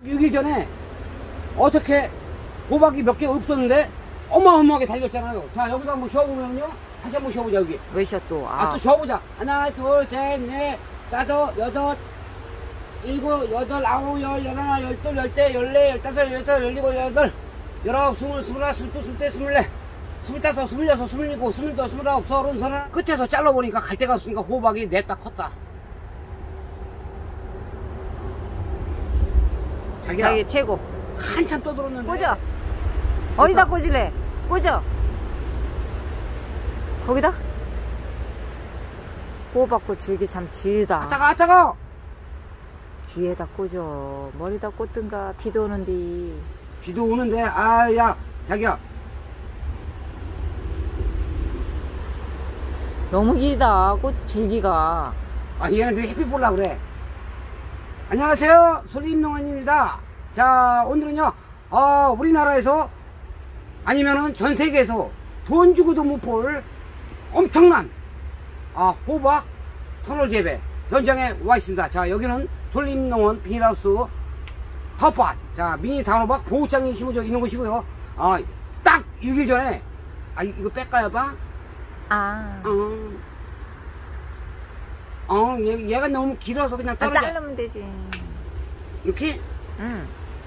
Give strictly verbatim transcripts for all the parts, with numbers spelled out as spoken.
육 일 전에 어떻게 호박이 몇 개 없었는데 어마어마하게 달렸잖아요. 자, 여기서 한번 쉬어보면요. 다시 한번 쉬어보자, 여기. 왜 쉬어 또? 아, 아, 또 쉬어보자. 하나, 둘, 셋, 넷, 다섯, 여덟, 일곱, 여덟, 아홉, 열, 열하나, 열둘, 열대, 열네, 열다섯, 열여섯, 열일곱, 열여덟, 열아홉, 스물, 스물하나, 스물두, 스물세, 스물네, 스물다섯, 스물여섯, 스물일곱, 스물여덟, 스물아홉, 서른, 서른하나. 끝에서 잘라보니까 갈 데가 없으니까 호박이 냈다 컸다. 자기야, 자기 최고. 한참 떠들었는데. 꽂아. 어디다 꽂을래? 꽂아. 거기다? 호박꽃 줄기 참 길다. 아따가, 아따가! 귀에다 꽂아. 머리다 꽂든가. 비도 오는데. 비도 오는데, 아, 야, 자기야. 너무 길다. 꽃 줄기가. 아, 얘네들이 햇빛 보려고 그래. 안녕하세요. 솔림농원입니다. 자, 오늘은요, 어, 우리나라에서 아니면은 전 세계에서 돈 주고도 못 볼 엄청난, 아, 호박 터널 재배 현장에 와 있습니다. 자, 여기는 솔림농원 비닐하우스 텃밭. 자, 미니 단호박 보호장이 심어져 있는 곳이고요. 아, 딱 육 일 전에, 아, 이거 뺄까요, 봐? 아. 어, 어, 얘, 얘가 너무 길어서 그냥 아, 떨어져. 자르면 되지. 이렇게? 응.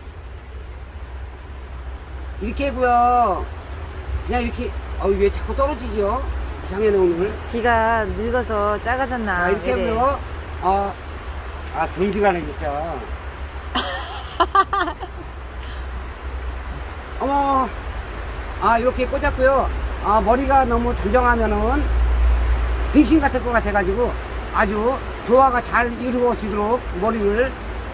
이렇게 하고요. 그냥 이렇게, 어, 왜 자꾸 떨어지죠? 이상해네, 오늘. 귀가 늙어서 작아졌나. 자, 이렇게 이래. 하고요. 어, 아, 성질하네, 진짜. 어머, 아, 이렇게 꽂았고요. 아, 머리가 너무 단정하면은 빙신 같을 것 같아가지고 아주 조화가 잘 이루어지도록 머리를.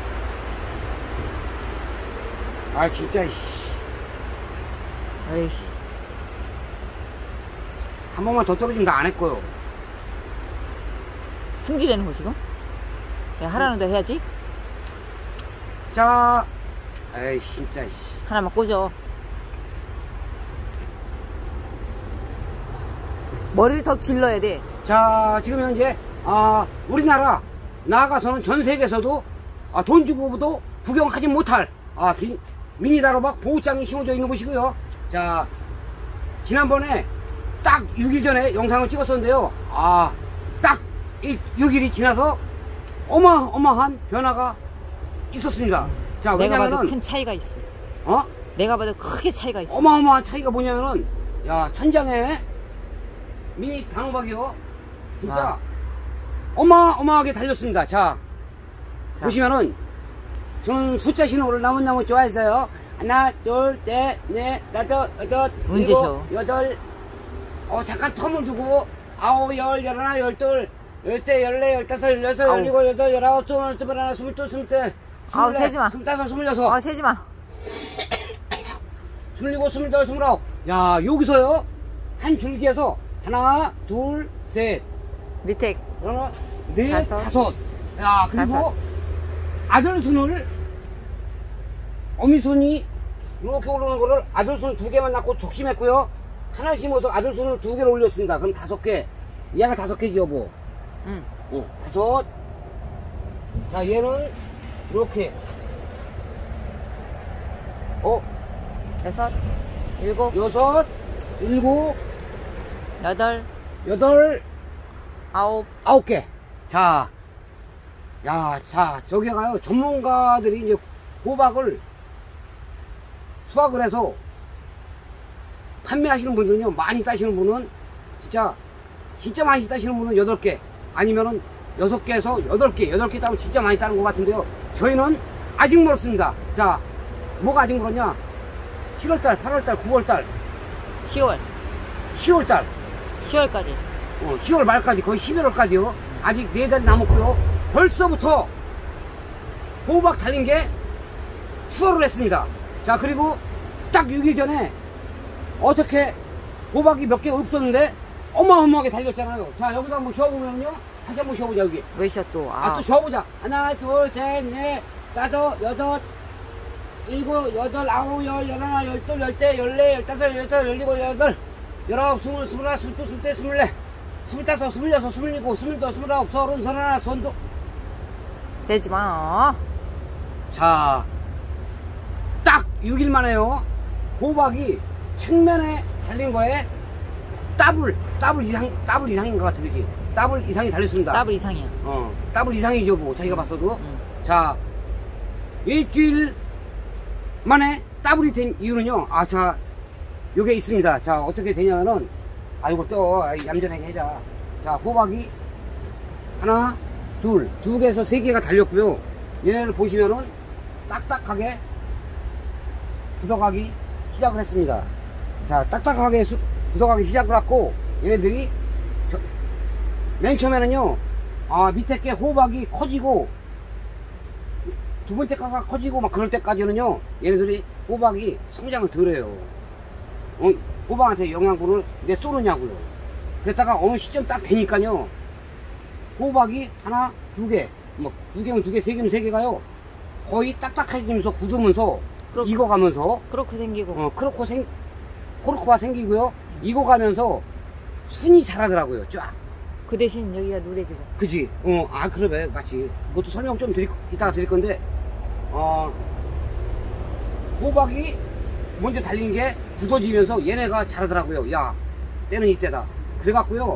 아, 진짜, 씨. 어이씨. 한 번만 더 떨어지면 나 안 했고요. 승질내는 거 지금? 야, 하라는 대 해야지. 자, 에이, 진짜, 씨. 하나만 꽂아. 머리를 더 길러야 돼. 자, 지금 현재, 아, 우리나라, 나아가서는 전 세계에서도, 아, 돈 주고도 구경하지 못할, 아, 미, 미니 단호박 보호장이 심어져 있는 곳이고요. 자, 지난번에 딱 육 일 전에 영상을 찍었었는데요. 아, 딱 육 일이 지나서 어마어마한 변화가 있었습니다. 자, 내가 봐도 왜냐면은, 큰 차이가 있어. 어? 내가 봐도 크게 차이가 있어. 어마어마한 차이가 뭐냐면은, 야, 천장에 미니 단호박이요. 진짜 아. 어마어마하게 달렸습니다. 자, 자. 보시면은 저는 숫자 신호를 너무너무 좋아했어요. 하나, 둘, 셋, 넷, 다섯, 여덟, 언제 일곱, 셔? 여덟, 어, 잠깐 텀을 두고 아홉, 열, 열하나, 열둘, 열세, 열네, 열다섯, 열여섯, 아우. 열일곱, 열여덟, 열아홉, 스물, 스물하나, 스물둘, 스물셋, 아우, 스물넷, 세지 마. 스물다섯, 스물여섯, 아, 세지 마. 스물일곱, 스물여덟, 스물아홉. 야, 여기서요 한 줄기에서 하나, 둘, 셋, 밑에 하나, 넷, 다섯. 다섯. 야, 그리고 다섯. 아들순을, 어미순이 이렇게 오르는 거를 아들순 두 개만 낳고 적심했고요. 하나 심어서 아들순을 두 개를 올렸습니다. 그럼 다섯 개. 얘가 다섯 개지, 여보. 응. 어, 다섯. 자, 얘는 이렇게. 어, 여섯, 일곱, 여섯, 일곱, 여덟, 여덟, 아홉. 아홉 개. 자, 야, 자, 저기가요, 전문가들이 이제 호박을 수확을 해서 판매하시는 분들은요, 많이 따시는 분은 진짜, 진짜 많이 따시는 분은 여덟 개, 아니면은 여섯 개에서 여덟 개, 여덟 개 따면 진짜 많이 따는 것 같은데요. 저희는 아직 멀었습니다. 자, 뭐가 아직 멀었냐? 칠월달, 팔월달, 구월달, 시월. 시월달, 시월까지. 어, 시월 말까지 거의 십일월까지요. 아직 네 달 남았고요. 벌써부터 호박 달린 게 추월을 했습니다. 자, 그리고 딱 육 일 전에 어떻게 호박이 몇 개 없었는데 어마어마하게 달렸잖아요. 자, 여기서 한번 쉬어보면요. 다시 한번 쉬어보자, 여기. 왜 쉬어 또? 아, 아, 또 쉬어보자. 하나, 둘, 셋, 넷, 다섯, 여덟, 일곱, 여덟, 아홉, 열, 열하나, 열둘, 열대, 열네, 열다섯, 열여섯, 열일곱, 열여덟, 열아홉, 스물, 스물하나, 스물두, 스물세, 스물네, 스물다섯, 스물여섯, 스물일곱, 스물여덟, 스물아홉, 서른, 서른하나, 손도. 세지 마. 자, 육 일 만에요. 호박이 측면에 달린 거에 더블, 더블 이상, 더블 이상인 것 같아, 그지? 더블 이상이 달렸습니다. 더블 이상이야. 어, 더블 이상이죠, 뭐, 자기가 봤어도. 응. 자, 일주일 만에 더블이 된 이유는요, 아, 자, 요게 있습니다. 자, 어떻게 되냐면은, 아, 요거 또, 얌전하게 해자. 자, 호박이 하나, 둘, 두 개에서 세 개가 달렸고요. 얘네를 보시면은 딱딱하게 굳어가기 시작을 했습니다. 자, 딱딱하게 수, 굳어가기 시작을 했고, 얘네들이 저, 맨 처음에는요, 아, 밑에 게 호박이 커지고 두 번째 가가 커지고 막 그럴 때까지는요, 얘네들이 호박이 성장을 덜 해요. 어, 호박한테 영양분을 내 쏘느냐고요. 그랬다가 어느 시점 딱 되니까요, 호박이 하나, 두 개, 뭐, 두 개면 두 개, 세 개면 세 개가요, 거의 딱딱해지면서 굳으면서, 그렇, 익어가면서, 그렇게 생기고. 어, 크로코 생, 코르코가 생기고요, 익어가면서 순이 자라더라고요, 쫙. 그 대신 여기가 누래지고. 그지? 어, 아, 그래, 맞지. 그것도 설명 좀 드릴, 이따가 드릴 건데, 어, 호박이 먼저 달린 게 굳어지면서 얘네가 자라더라고요. 야, 때는 이때다. 그래갖고요,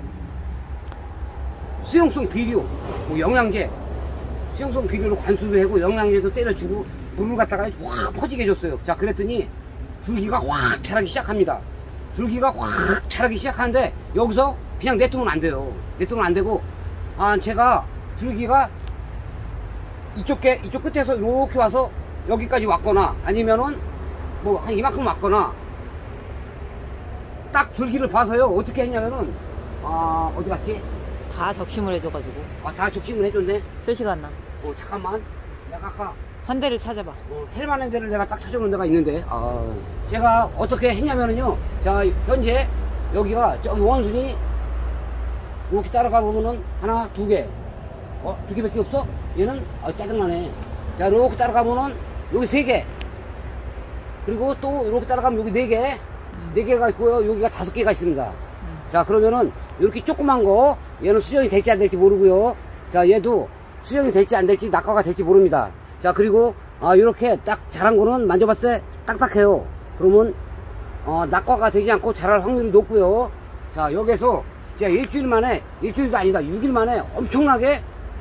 수용성 비료, 뭐 영양제, 수용성 비료로 관수도 하고 영양제도 때려주고 물을 갖다가 확 퍼지게 해줬어요. 자, 그랬더니 줄기가 확 자라기 시작합니다. 줄기가 확 자라기 시작하는데 여기서 그냥 냅두면 안 돼요. 냅두면 안 되고, 아, 제가 줄기가 이쪽 게 이쪽 끝에서 이렇게 와서 여기까지 왔거나 아니면은 뭐 한 이만큼 왔거나, 딱 줄기를 봐서요, 어떻게 했냐면은, 아, 어디 갔지? 다 적심을 해줘가지고. 아, 다 적심을 해줬네. 표시가 안 나. 어, 잠깐만. 내가 아까, 한 대를 찾아봐. 어, 헬만한 데를 내가 딱 찾아오는 데가 있는데, 아, 제가 어떻게 했냐면은요, 자, 현재, 여기가, 저기 원순이, 이렇게 따라가 보면은, 하나, 두 개. 어, 두 개밖에 없어? 얘는, 아, 짜증나네. 자, 이렇게 따라가 보면은, 여기 세 개. 그리고 또, 이렇게 따라가면 여기 네 개. 네 개가 있고요. 여기가 다섯 개가 있습니다. 음. 자, 그러면은, 이렇게 조그만 거, 얘는 수정이 될지 안 될지 모르고요. 자, 얘도 수정이 될지 안 될지 낙과가 될지 모릅니다. 자, 그리고, 아, 이렇게 딱 자란 거는 만져봤을 때 딱딱해요. 그러면, 어, 낙과가 되지 않고 자랄 확률이 높고요. 자, 여기서, 자, 일주일 만에, 일주일도 아니다, 육 일 만에 엄청나게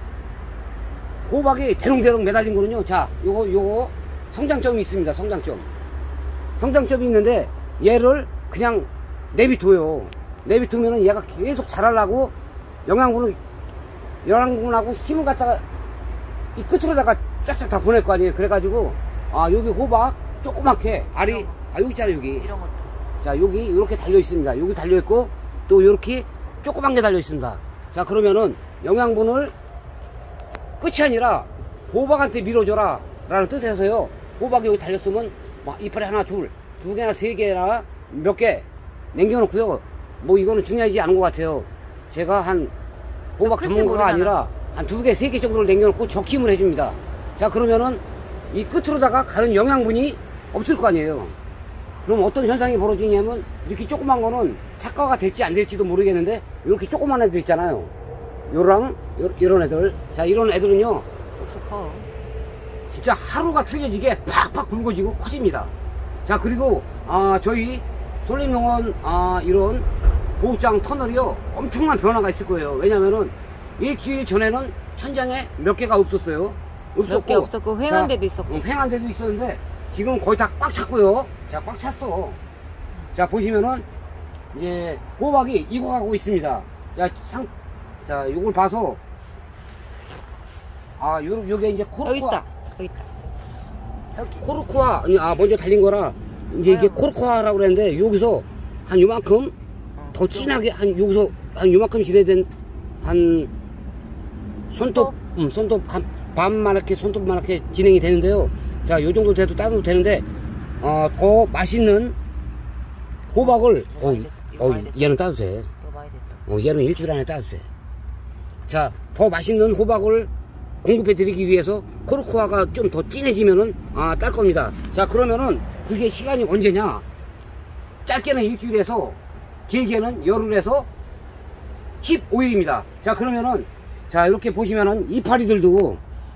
호박이 대롱대롱 매달린 거는요. 자, 요거, 요거, 성장점이 있습니다. 성장점. 성장점이 있는데, 얘를 그냥 내비둬요. 내비두면은 얘가 계속 자라려고 영양분을, 영양분하고 힘을 갖다가 이 끝으로다가 쫙쫙 다 보낼 거 아니에요. 그래가지고, 아, 여기 호박 조그맣게 알이, 아, 여기 있잖아요, 여기. 이런 것도. 자, 여기 이렇게 달려 있습니다. 여기 달려 있고, 또 이렇게 조그만 게 달려 있습니다. 자, 그러면은 영양분을 끝이 아니라 호박한테 밀어줘라 라는 뜻에서요, 호박이 여기 달렸으면 막 이파리 하나, 둘, 두 개나 세 개나 몇 개 남겨놓고요. 뭐 이거는 중요하지 않은 것 같아요. 제가 한 호박 전문가가 아니라 한 두 개, 세 개 정도를 남겨놓고 적힘을 해줍니다. 자, 그러면은 이 끝으로다가 가는 영양분이 없을 거 아니에요. 그럼 어떤 현상이 벌어지냐면, 이렇게 조그만 거는 착과가 될지 안 될지도 모르겠는데, 이렇게 조그만 애들 있잖아요. 요랑 요, 이런 애들. 자, 이런 애들은요, 쑥쑥 커. 진짜 하루가 틀려지게 팍팍 굵어지고 커집니다. 자, 그리고 아, 저희 솔림농원 아, 이런 보호장 터널이요, 엄청난 변화가 있을 거예요. 왜냐면은 일주일 전에는 천장에 몇 개가 없었어요. 없었고, 몇 개 없었고 횡한 데도 있었고. 어, 횡한 데도 있었는데 지금 거의 다 꽉 찼고요. 자, 꽉 찼어. 자, 보시면은 이제 호박이 익어가고 있습니다. 자, 상, 자, 요걸 봐서, 아, 요, 요게 이제 코르코아. 여기 있다. 여기 있다. 코르코아, 아니, 아, 먼저 달린 거라, 이제 이게 코르코아라고 그랬는데, 여기서 한 요만큼 더 진하게, 한, 여기서 한 요만큼 지내야 된, 한, 손톱, 음, 손톱, 한 반만하게, 손톱만하게 진행이 되는데요. 자, 요 정도 돼도 따도 되는데, 어, 더 맛있는 호박을, 어, 어, 얘는 따도 돼. 이거 많이 됐다. 어, 얘는 일주일 안에 따도 돼. 자, 더 맛있는 호박을 공급해 드리기 위해서 코르코아가 좀 더 진해지면은, 아, 딸 겁니다. 자, 그러면은 그게 시간이 언제냐? 짧게는 일주일에서, 길게는 열흘에서 십오 일입니다. 자, 그러면은, 자, 이렇게 보시면은 이파리들도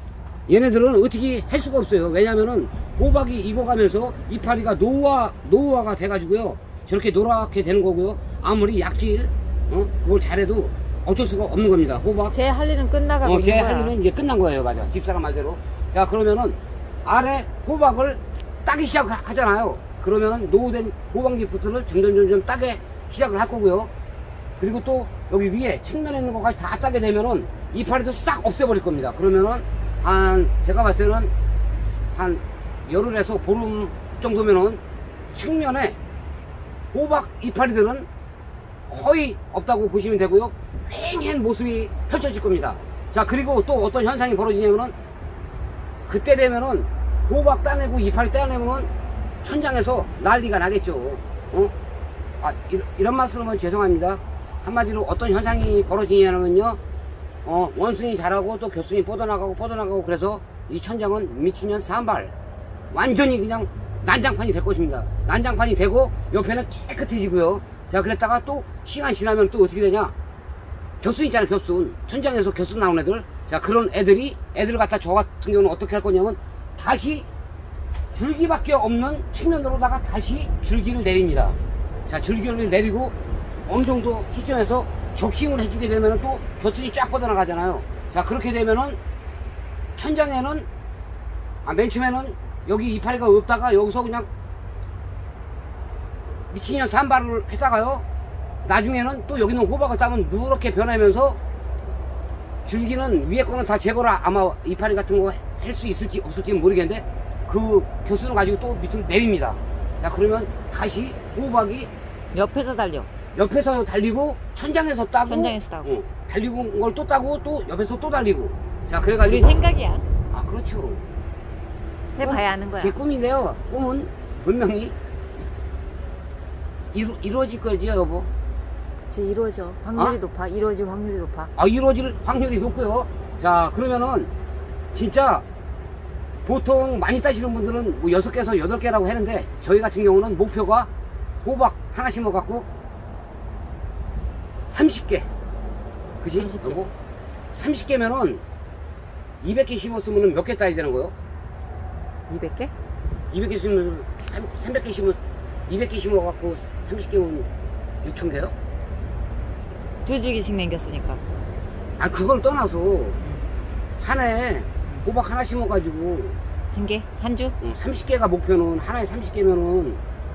얘네들은 어떻게 할 수가 없어요. 왜냐면은 호박이 익어가면서 이파리가 노화, 노화가 돼가지고요. 저렇게 노랗게 되는 거고요. 아무리 약질, 어? 그걸 잘해도 어쩔 수가 없는 겁니다. 호박. 제 할 일은 끝나가고 어, 제 있는 거야. 할 일은 이제 끝난 거예요. 맞아. 집사람 말대로. 자, 그러면은 아래 호박을 따기 시작하잖아요. 그러면은 노후된 호박잎부터를 점점 점점 따게 시작을 할 거고요. 그리고 또 여기 위에 측면에 있는 것까지 다 따게 되면은 이파리도 싹 없애버릴 겁니다. 그러면은 한 제가 봤을 때는 한 열흘에서 보름 정도면은 측면에 호박 이파리들은 거의 없다고 보시면 되고요. 휑한 모습이 펼쳐질 겁니다. 자, 그리고 또 어떤 현상이 벌어지냐면은 그때 되면은 호박 따내고 이파리 따내면은 천장에서 난리가 나겠죠. 어? 아, 이, 이런 말씀은 죄송합니다. 한마디로 어떤 현상이 벌어지냐면요, 어, 원숭이 자라고 또 겨순이 뻗어나가고 뻗어나가고 그래서 이 천장은 미친년 산발 완전히 그냥 난장판이 될 것입니다. 난장판이 되고 옆에는 깨끗해지고요. 자, 그랬다가 또 시간 지나면 또 어떻게 되냐, 겨순 있잖아요. 겨순, 천장에서 겨순 나온 애들. 자, 그런 애들이 애들 갖다 저 같은 경우는 어떻게 할 거냐면 다시 줄기밖에 없는 측면으로다가 다시 줄기를 내립니다. 자, 줄기를 내리고 어느 정도 시점에서 적심을 해주게 되면은 또 겨순이 쫙 뻗어나가잖아요. 자, 그렇게 되면은 천장에는, 아, 맨 처음에는 여기 이파리가 없다가 여기서 그냥 미친년 산발을 했다가요, 나중에는 또 여기는 호박을 따면 누렇게 변하면서 줄기는 위에 거는 다 제거를 아마 이파리 같은 거 할 수 있을지 없을지는 모르겠는데 그 교수를 가지고 또 밑으로 내립니다. 자, 그러면 다시 호박이 옆에서 달려. 옆에서 달리고 천장에서 따고, 천장에서 따고. 어, 달리고 걸 또 따고 또 옆에서 또 달리고. 자, 그래가지고 우리 생각이야. 아, 그렇죠. 해봐야 아는 거야. 제 꿈인데요. 꿈은 분명히 이루, 이루어질 거지요, 여보. 그치, 이루어져. 확률이 어? 높아. 이루어질 확률이 높아. 아, 이루어질 확률이 높고요. 자, 그러면은 진짜 보통 많이 따시는 분들은 뭐 여섯 개에서 여덟 개라고 하는데 저희 같은 경우는 목표가 호박 하나 심어갖고 삼십 개. 그지? 삼십 개. 여보? 삼십 개면은 이백 개 심었으면 몇 개 따야 되는 거요? 이백 개? 이백 개 심으면 삼백 개 심으면 이백 개 심어갖고 삼십 개면 육천 개요? 두 줄기씩 남겼으니까. 아, 그걸 떠나서 한 해에 호박 하나 심어가지고 한 개? 한 주? 어, 삼십 개가 목표는, 하나에 삼십 개면은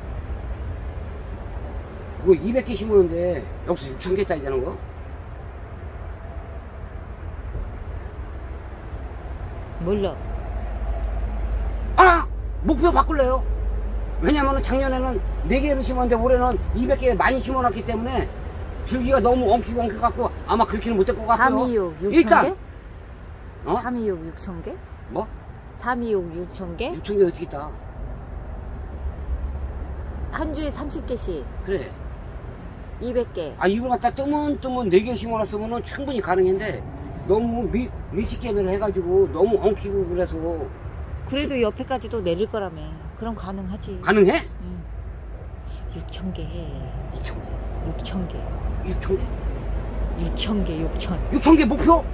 뭐 이백 개 심었는데 여기서 육천 개 따야 되는 거? 몰라. 아! 목표 바꿀래요. 왜냐면은 작년에는 네 개를 심었는데 올해는 이백 개 많이 심어놨기 때문에 줄기가 너무 엉키고 엉켜갖고 아마 그렇게는 못될 것 같고요. 삼이육 육천 일단 개? 어? 삼이육 육천 개? 뭐? 삼이육 육천 개? 육천 개 어떻게 따? 한 주에 삼십 개씩. 그래. 이백 개. 아, 이걸 갖다 뜨문뜨문 네 개 심어놨으면 충분히 가능했는데 너무 미, 미식개를 해가지고 너무 엉키고 그래서. 그래도 옆에까지도 내릴 거라며. 그럼 가능하지. 가능해? 응. 육천 개. 이천 개. 육천 개. 육천 개? 육천 개, 육천. 육천 개 목표?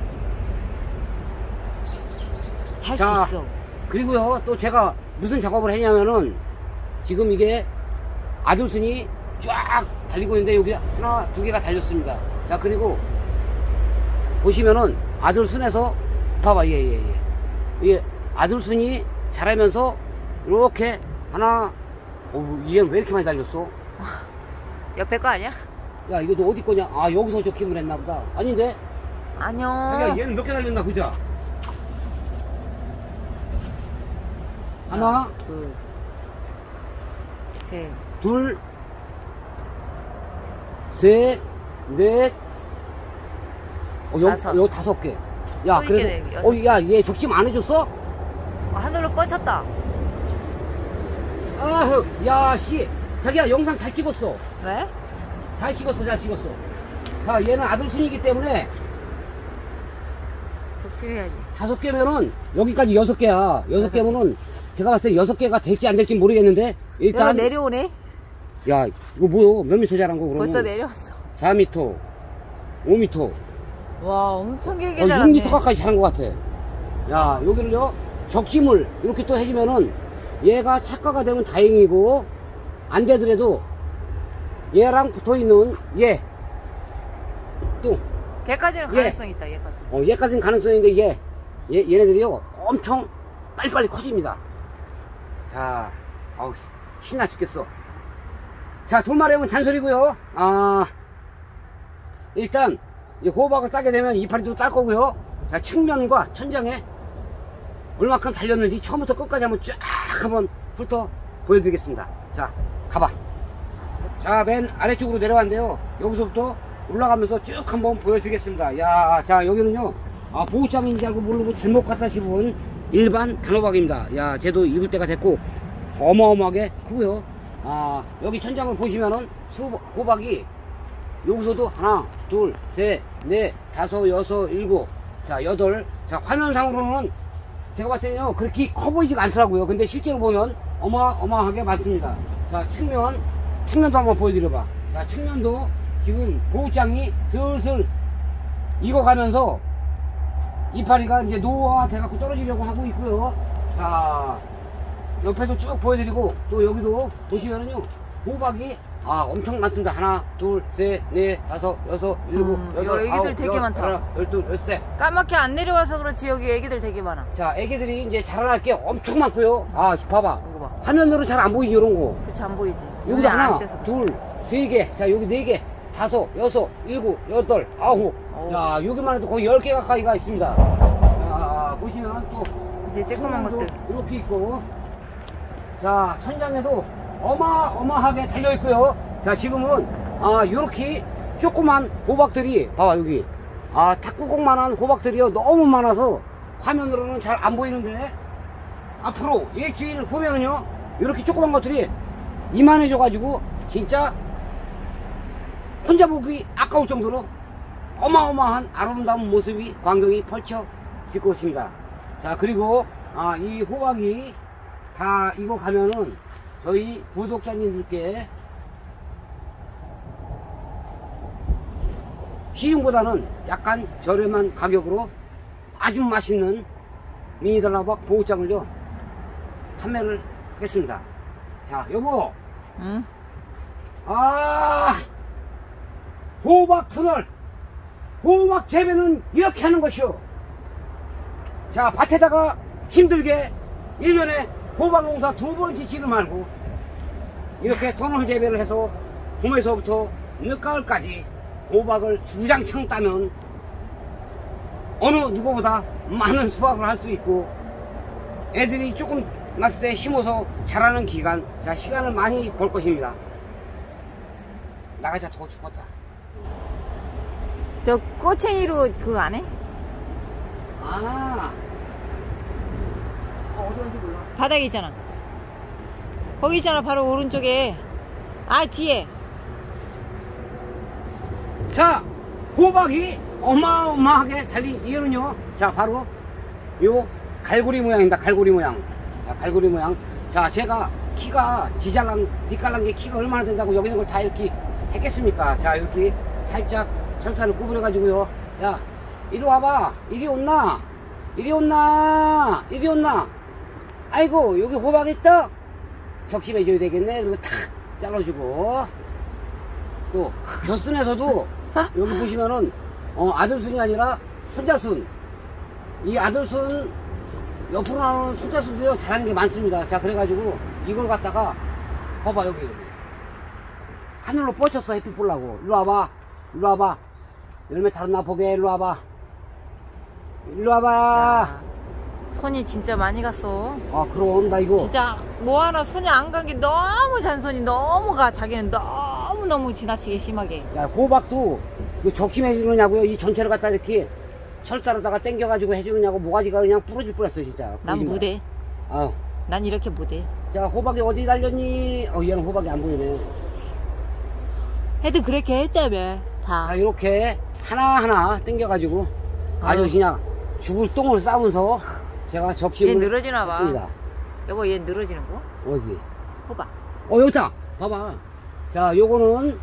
할 수 자, 있어. 그리고요, 또 제가 무슨 작업을 했냐면은 지금 이게 아들순이 쫙 달리고 있는데 여기 하나, 두 개가 달렸습니다. 자, 그리고 보시면은 아들순에서 봐봐, 예, 예, 예. 이게 아들순이 자라면서 이렇게 하나, 어, 얘는 왜 이렇게 많이 달렸어? 옆에 거 아니야? 야, 이거 너 어디 거냐? 아, 여기서 적힘을 했나 보다. 아닌데? 아니요. 자기야, 얘는 몇 개 달렸나 보자. 하나, 둘, 셋, 둘, 셋, 넷, 어, 요, 다섯. 요 다섯 개. 야, 또 그래도, 있게 돼, 여섯. 어, 야, 얘 적심 안 해줬어? 하늘로 뻗쳤다. 아, 야, 씨. 자기야, 영상 잘 찍었어. 왜? 잘 찍었어, 잘 찍었어. 자, 얘는 아들순이기 때문에 조심해야지. 다섯 개면은 여기까지 여섯 개야. 여섯 개면은 제가 봤을 때 여섯 개가 될지 안 될지 모르겠는데 일단 내가 내려오네. 야, 이거 뭐요? 몇 미터 자란 거 그러면? 벌써 내려왔어. 사 미터, 오 미터, 와, 엄청 길게 어, 육 자랐네. 미터 가까이 자란 것 같아. 야, 여기를요, 적심을 이렇게 또 해주면은 얘가 착화가 되면 다행이고, 안 되더라도 얘랑 붙어 있는 얘, 또, 걔까지는 얘. 가능성이 있다, 얘까지. 어, 얘까지는 가능성인데 얘, 얘, 얘네들이요, 엄청 빨리빨리 커집니다. 자, 아우, 신나 죽겠어. 자, 두 마리 하면 잔소리고요. 아, 일단 이 호박을 따게 되면 이파리도 딸 거고요. 자, 측면과 천장에 얼마큼 달렸는지 처음부터 끝까지 한번 쫙 한번 훑어 보여드리겠습니다. 자, 가봐. 자, 맨 아래쪽으로 내려왔는데요. 여기서부터 올라가면서 쭉 한번 보여드리겠습니다. 야, 자, 여기는요, 아, 보호장인지 알고 모르고 잘못 갔다 싶은 일반 단호박입니다. 야, 쟤도 익을 때가 됐고 어마어마하게 크고요. 아, 여기 천장을 보시면은 수, 호박이 여기서도 하나, 둘, 셋, 넷, 다섯, 여섯, 일곱, 자, 여덟. 자, 화면상으로는 제가 봤을 때는요, 그렇게 커 보이지가 않더라고요. 근데 실제로 보면 어마어마하게 많습니다. 자, 측면, 측면도 한번 보여드려봐. 자, 측면도 지금 보호장이 슬슬 익어가면서 이파리가 이제 노화가 돼갖고 떨어지려고 하고 있고요. 자, 옆에도 쭉 보여드리고, 또 여기도 보시면은요, 호박이 아, 엄청 많습니다. 하나, 둘, 셋, 넷, 다섯, 여섯, 일곱, 음, 여덟, 애기들 아홉, 되게 열, 많다. 열하나, 열둘, 열셋. 까맣게 안 내려와서 그렇지, 여기 애기들 되게 많아. 자, 애기들이 이제 자라날 게 엄청 많고요. 아, 봐봐. 이거 봐. 화면으로 잘 안 보이지, 이런 거. 그치, 안 보이지. 여기도 눈에 안 하나, 떼서. 둘, 세 개. 자, 여기 네 개. 다섯, 여섯, 일곱, 여덟, 아홉. 어우. 야, 여기만 해도 거의 열 개 가까이가 있습니다. 자, 보시면 또. 이제 쬐끄만 천장도 것들. 이렇게 있고. 자, 천장에도 어마어마하게 달려있고요. 자, 지금은, 아, 요렇게 조그만 호박들이, 봐봐, 여기. 아, 탁구공만한 호박들이요. 너무 많아서 화면으로는 잘 안 보이는데, 앞으로 일주일 후면은요, 요렇게 조그만 것들이 이만해져가지고, 진짜, 혼자 보기 아까울 정도로 어마어마한 아름다운 모습이, 광경이 펼쳐질 것입니다. 자, 그리고, 아, 이 호박이 다 이거 가면은, 저희 구독자님들께 시중보다는 약간 저렴한 가격으로 아주 맛있는 미니달라박 보호장을요 판매를 하겠습니다. 자, 여보, 응? 아, 호박 분할, 호박 재배는 이렇게 하는 것이요. 자, 밭에다가 힘들게 일 년에 호박 농사 두 번 짓지를 말고 이렇게 토널 재배를 해서 봄에서부터 늦가을까지 호박을 주장창 따면 어느 누구보다 많은 수확을 할 수 있고, 애들이 조금 났을 때 심어서 자라는 기간, 자, 시간을 많이 벌 것입니다. 나가자. 더워 죽겠다. 저 꼬챙이로 그거 안 해? 아, 어, 어디 간지 몰라. 바닥에 있잖아. 거기 있잖아, 바로 오른쪽에. 아, 뒤에. 자, 호박이 어마어마하게 달린 이유는요, 자, 바로 요 갈고리 모양입니다. 갈고리 모양. 자, 갈고리 모양. 자, 제가 키가 지잘난 니깔난 게 키가 얼마나 된다고 여기 있는 걸 다 이렇게 했겠습니까? 자, 이렇게 살짝 철사를 구부려 가지고요. 야, 이리 와봐. 이리 온나? 이리 온나? 이리 온나? 아이고, 여기 호박 있다? 적심해줘야 되겠네. 그리고 탁 잘라주고. 또 겨순에서도 여기 보시면은 어, 아들순이 아니라 손자순, 이 아들순 옆으로 나오는 손자순도요 잘하는 게 많습니다. 자, 그래가지고 이걸 갖다가 봐봐, 여기 여기 하늘로 뻗쳤어. 햇빛 보려고. 일로 와봐. 일로 와봐. 열매 달았나 보게. 일로 와봐. 일로 와봐. 야, 손이 진짜 많이 갔어. 아, 그럼 나 이거 진짜 뭐 하나 손이 안 간 게 너무 잔손이 너무 가. 자기는 너무너무 지나치게 심하게. 야, 호박도 이거 적심해 주느냐고요. 이 전체를 갖다 이렇게 철사로다가 당겨가지고 해주느냐고. 모가지가 그냥 부러질 뻔했어 진짜. 난 보지 마. 못해. 아, 난 이렇게 못해. 자, 호박이 어디 달렸니? 어, 얘는 호박이 안 보이네. 해도 그렇게 했다며. 다. 자, 이렇게 하나하나 당겨가지고 아주 아유. 그냥 죽을 똥을 싸면서 제가 적심을 얘 늘어지나 봐. 했습니다. 여보, 얘 늘어지는 거? 어디? 호박. 어, 여기 있다. 봐봐. 자, 요거는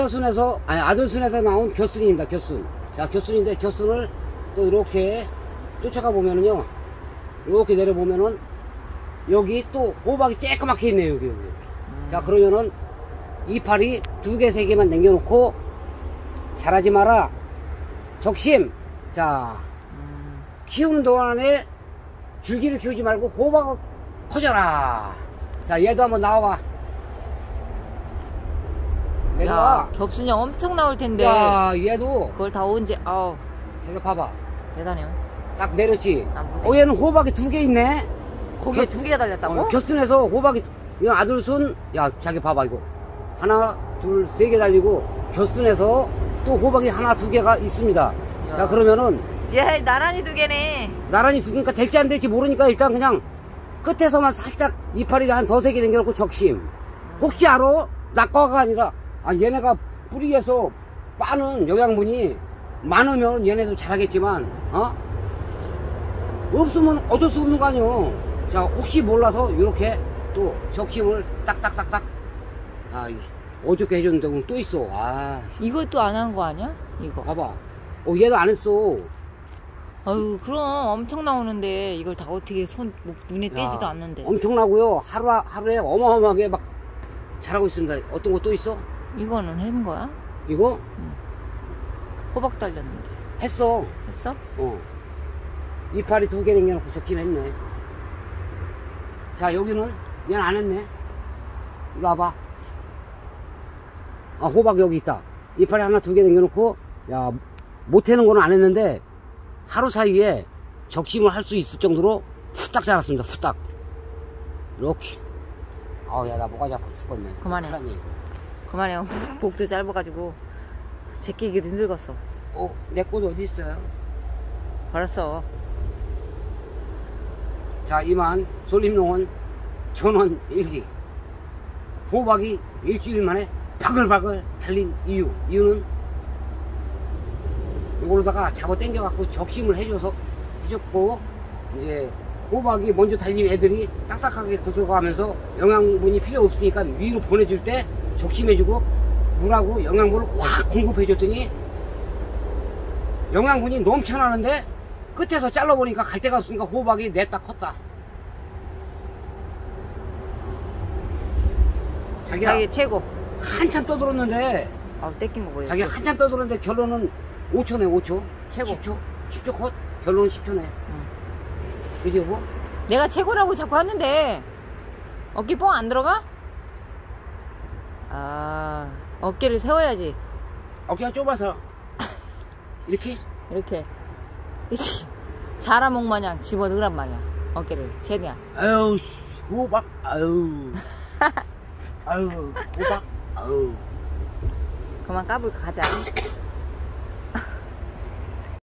손자순에서, 아니, 아들순에서 나온 겨순입니다. 겨순. 자, 겨순인데 겨순을 또 이렇게 쫓아가 보면은요, 이렇게 내려보면은 여기 또 호박이 쬐끄맣게 있네요. 여기, 여기. 음. 자, 그러면은 이파리 두 개, 세 개만 남겨놓고 잘하지 마라. 적심. 자, 음. 키우는 동안에 줄기를 키우지 말고 호박을 커져라. 자, 얘도 한번 나와봐. 내려와. 야, 겹순이 엄청 나올 텐데. 야, 얘도 그걸 다 언제, 아우, 제가 봐봐. 대단해요. 딱 내렸지. 아, 무대. 어, 얘는 호박이 두 개 있네. 거기에 겨- 두 개가 달렸다고? 어, 곁순에서 호박이, 이거 아들순, 야, 자기 봐봐, 이거. 하나, 둘, 세 개 달리고, 곁순에서 또 호박이 하나, 두 개가 있습니다. 야. 자, 그러면은, 얘, 나란히 두 개네. 나란히 두 개니까 될지 안 될지 모르니까 일단 그냥 끝에서만 살짝 이파리가 한 더 세 개 남겨놓고 적심. 혹시 알아? 낙과가 아니라, 아, 얘네가 뿌리에서 빠는 영양분이 많으면 얘네도 잘하겠지만, 어? 없으면 어쩔 수 없는 거 아니오. 자, 혹시 몰라서 이렇게 또 적심을 딱딱딱딱. 아, 이 어저께 해줬는데 오늘 또 있어. 아, 이것도 안 한 거 아니야? 이거. 봐봐. 어, 얘도 안 했어. 아유, 그럼 엄청 나오는데 이걸 다 어떻게 손, 목, 눈에 띄지도 야, 않는데. 엄청나고요. 하루, 하루에 어마어마하게 막 잘하고 있습니다. 어떤 거 또 있어? 이거는 한 거야? 이거? 호박 달렸는데. 했어. 했어? 어. 이파리 두 개 남겨놓고 적긴 했네. 자, 여기는 얘는 안 했네. 이리 와봐. 아, 호박 여기 있다. 이파리 하나 두 개 남겨놓고, 야, 못해는 거는 안 했는데, 하루 사이에 적심을 할 수 있을 정도로 후딱 자랐습니다. 후딱. 이렇게. 아우, 야, 나 뭐가 아파 죽겠네. 그만해. 큰일 났네. 그만해요. 목도 짧아가지고 제끼기도 힘들겠어. 어, 내 꽃 어디 있어요? 버렸어. 자, 이만 솔림농원 전원 일기. 호박이 일주일 만에 바글바글 달린 이유. 이유는 이걸로다가 잡아 당겨갖고 적심을 해줘서 해줬고, 이제 호박이 먼저 달린 애들이 딱딱하게 굳어가면서 영양분이 필요 없으니까 위로 보내줄 때 적심해주고 물하고 영양분을 확 공급해줬더니 영양분이 넘쳐나는데 끝에서 잘라보니까 갈 데가 없으니까 호박이 냈다 컸다. 자기야, 자기 최고. 한참 떠들었는데, 아우, 뺏긴 거 보여. 자기 한참 떠들었는데 결론은 오 초네. 오 초. 최고. 십 초. 십 초 컷. 결론은 십 초네. 응. 그지 여보? 내가 최고라고 자꾸 하는데 어깨 뽕 안 들어가? 아, 어깨를 세워야지. 어깨가 좁아서 이렇게. 이렇게. 이렇게 자라목 마냥 집어넣으란 말이야. 어깨를 최대한. 아유, 호박. 아유. 아유, 호박. 아유. 그만 까불 가자.